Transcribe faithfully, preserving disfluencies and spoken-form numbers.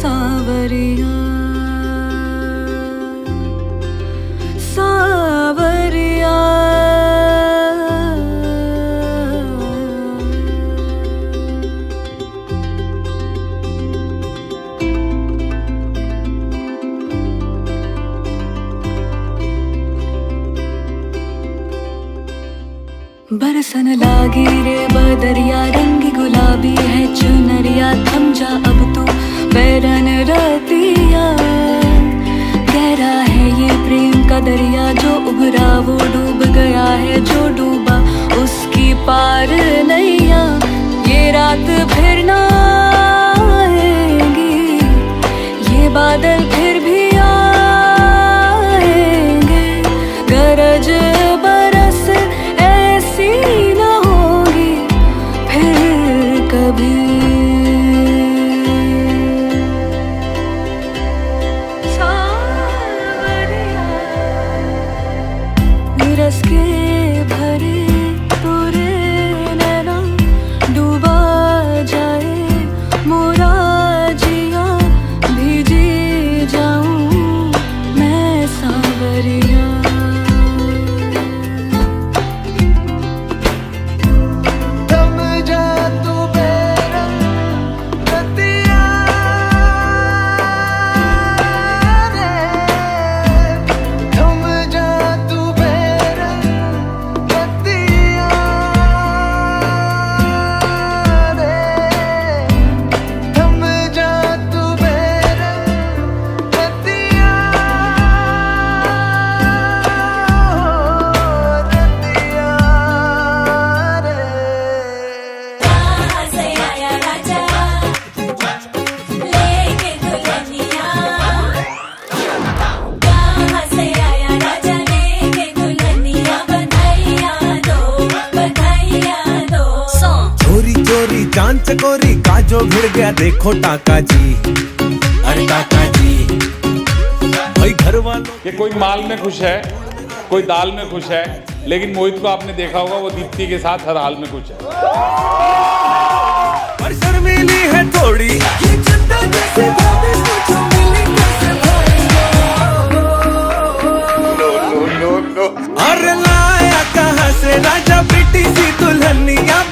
सावरिया सावरिया बरसन लागी रे बदरिया रंगी गुलाबी है चुनरिया थम जा अब तू बैरन रतिया गहरा है ये प्रेम का दरिया जो उभरा वो डूब गया है जो डूबा उसकी पार नैया ये रात फिर ना आएगी ये बादल फिर भी आएंगे गरज बरस ऐसी ना होगी फिर कभी सावरिया निरस के भरे पूरे नैना डूबा जाए मोरा जिया भीजी जाऊं मैं सावरिया चांद चकोरी का जो भिड़ गया देखो टाका जी अरे टाका जी भाई घर वालों ये कोई माल में खुश है कोई दाल में खुश है लेकिन मोहित को आपने देखा होगा वो दीप्ति के साथ हर हाल में खुश है पर शर्मीली है थोड़ी ये चंदा जैसे बातें मुझे मिली कैसे नो नो नो नो अरे लाया कहाँ से राजा बेटी सी दुल्हनिया